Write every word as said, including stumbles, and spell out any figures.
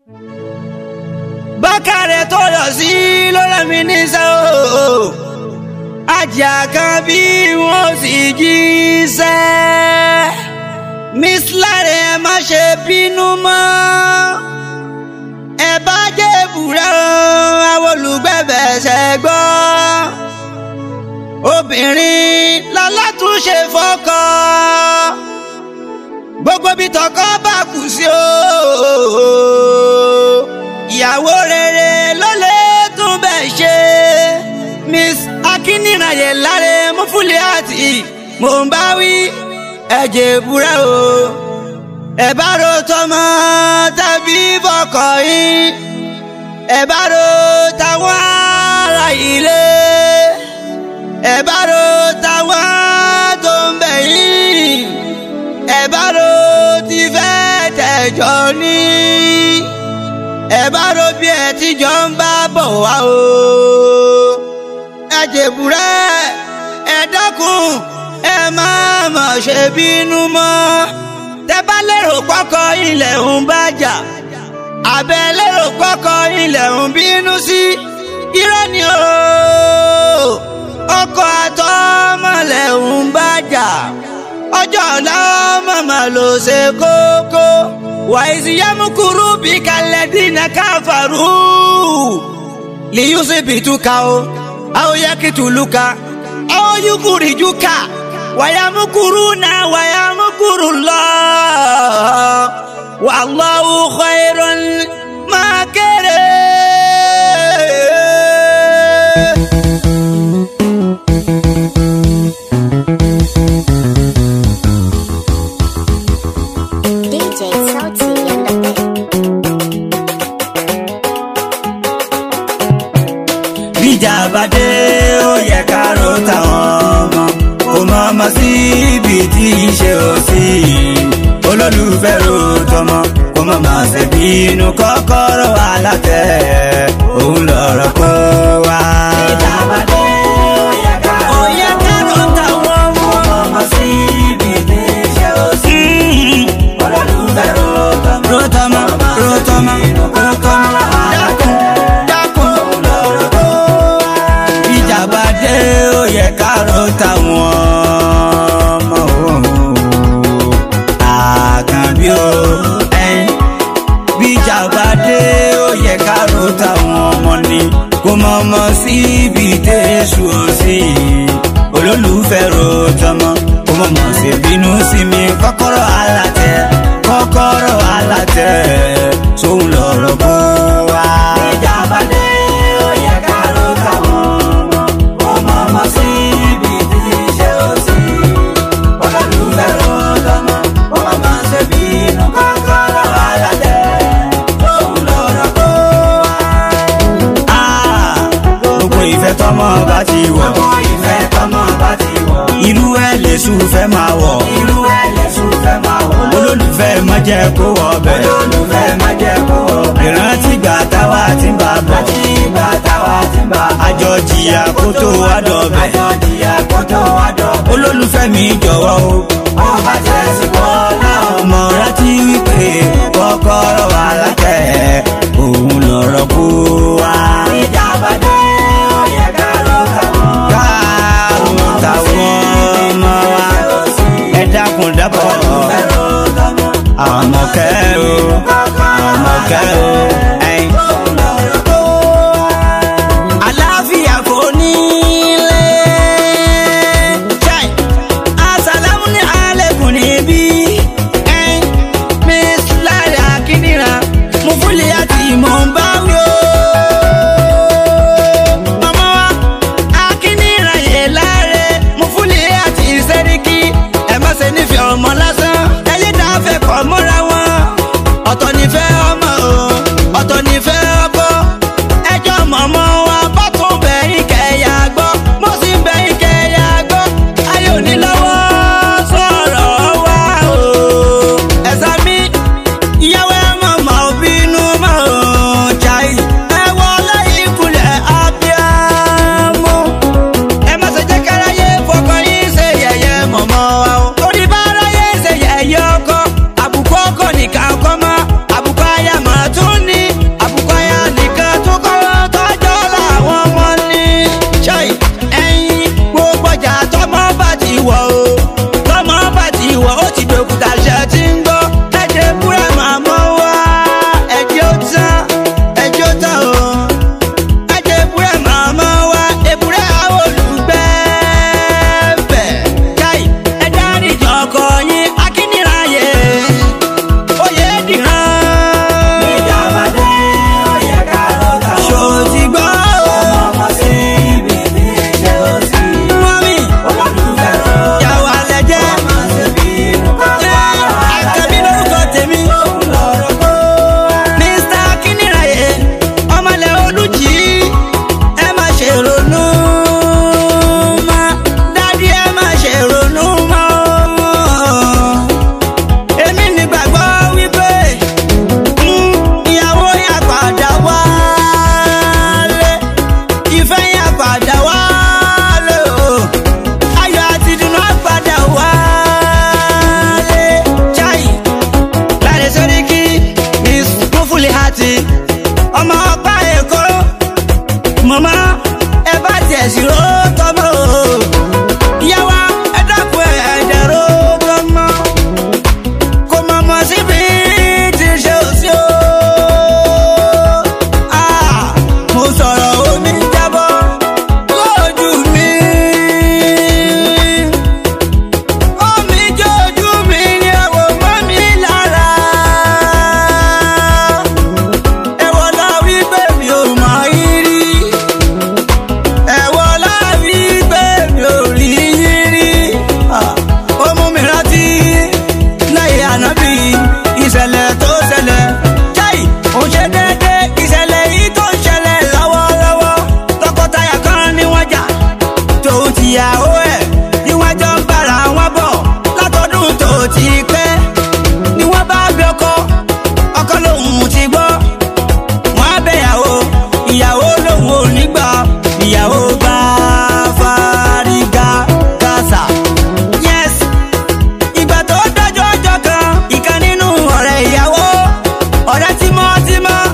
Bákàrẹ̀ tó lọ sí lọ́rọ̀ mi ní sẹ́wọ̀ ajá kan bí wọ́n sì jíṣẹ́. Miss Lanre ẹ má ṣe bínú mọ́, ẹ bá jẹ́ ìbúra àwọn olùgbẹ̀bẹ̀ ṣẹ́ gbọ́. Obìnrin lálátúnṣe fọ́kọ, gbogbo bí tọkọ bá kù sí o, ìyàwó rere ló lè tún bẹ̀ ṣe. Miss Akínníráyè Lanre Mufuliat mò ń bá wí ẹ̀jẹ̀ ìbúra o. Ẹ bá ro tọmọ tàbí fọ́kọ yín, ẹ bá ro táwọn ará ilé, ẹ bá ro táwọn tó ń bẹ̀ yín, ẹ bá ro tí fẹ́ tẹ̀jọ́ ní, ẹ bá ro bí ẹ ti jọ ń bá bọ̀ wá o. Ẹ jèbúrẹ́ ẹ dákun ẹ má mà ṣe bínú mọ́. Tẹ́ bá lérò pọ́kọ ilẹ̀ ń bájà, àbẹ́ lérò pọ́kọ ilẹ̀ ń bínú sí, irọ́ ni o. Ọkọ àtọmọlẹ̀ ń bájà, ọjọ́ ọ̀la màmá ló ṣe kókó. Wàìsí yámúkúrú bí kalẹ̀ dínà káfàrú lìyúsí bìtúkà o, àwọn yakituluka, àwọn yukurijuka, wàyámúkúrúnà wàyámúkúrúllah, wallahu khairul makirin. Bíjàbádé ó yẹ ká ro táwọn ọmọ, kò mọ ọmọ sí ibi tí ṣe ò sí. Olólùfẹ́ ro tọmọ, kò mọ ọmọ ṣe bínú, kọ́kọ́rọ́ alátẹ̀ òun lọ̀rọ̀ kó wá. Bíjàbádé ó yẹ ká ro táwọn ọmọ, kò mọ ọmọ sí ibi tí ṣe ò sí. Olólùfẹ́ ro tọmọ, ro tọmọ, ro tọmọ, ro tọmọ. Ó yẹ ká ro táwọn ọmọ Àkànbí o ẹyin. Bíjàbádé ó yẹ ká ro táwọn ọmọ ni, kò mọ ọmọ sí ibi tẹ́sù ó sí. Olólùfẹ́ ro tọmọ, kò mọ ọmọ sí bínú sí mi, kọ́kọ́rọ́ alátẹ̀, kọ́kọ́rọ́ alátẹ̀ sóun lọ̀rọ̀ kó wá. Bíjàbádé ó yẹ ká ro táwọn ọmọ, kò mọ ọmọ sí ibi tí ṣe ó sí. Olólùfẹ́ ro tọmọ, kò mọ ọmọ sí bínú, kọ́kọ́rọ́ alátẹ̀ sóun lọ̀rọ̀ kó wá. Gbogbo ìfẹ́ tọmọ bá ti wọ̀, gbogbo ìfẹ́ tọmọ bá ti wọ̀, irú ẹ̀ lèṣù fẹ́ máa wọ̀, irú ẹ̀ lèṣù fẹ́ máa wọ̀. Olólùfẹ́ má jẹ́ kó wọ̀ bẹ̀, olólùfẹ́ má jẹ́ kó wọ̀ bẹ̀. Ìrántí gbà táwa ti ń bá bọ̀, ìrántí gbà táwa ti ń bá bọ̀. Àjọ jìyà kó tó wá dọ̀bẹ̀, àjọ jìyà kó tó wá dọ̀bẹ̀. Olólùfẹ́ mi jọ̀wọ́ o, ó bá jẹ́ sí bọ́lá ọmọ, rántí wípé kọ́kọ́rọ́ alátẹ̀ òun lọ̀rọ̀ kó wá. Bíjàbádé ó yẹ ká ro táwọn, ká ro táwọn ọmọ wa, ẹ dákun dábọ̀. Àmọ̀kẹ́ o, Àmọ̀kẹ́ o ẹyin. Àlàáfíà kò nílé, àsàlámù ní àlékún níbí ẹyin. Miss Lanre Akínníráyè Mufuliat mò ń bá wí o. Ọmọ wa Akínníráyè Lanre Mufuliat Sẹ́ríkì, ẹ má ṣe nífẹ̀ẹ́ ọmọ lásán, ẹyẹ dá fẹ́ kọ́ mọ́ra wọn. Ọ̀tọ̀ nífẹ̀ẹ́ ọmọ o, ọ̀tọ̀ nífẹ̀ẹ́ ọkọ, ẹjọ́ mọ̀mọ́ wa bá tún bẹ̀yìn kẹ̀yà gbọ́, mo sì ń bẹ̀yìn kẹ̀yà gbọ́. Ayé òní lọ́wọ́ sọ̀rọ̀ wá o. Ẹ̀sà mi ìyàwó ẹ̀ mọ̀mọ́ bínú mọ́ o chai. Ẹ wọlé ìkúlẹ̀ abiyamọ, ẹ má ṣe jẹ́ káráyé fọkọ yín ṣe yẹ̀yẹ́ mọ̀mọ́ wa o. Torí bá aráyé ṣe yẹ̀yẹ́ ọkọ, àbùkù ọkọ nìkan kọ́ mọ́, àbùkù aya mà tún tímọ́tímọ́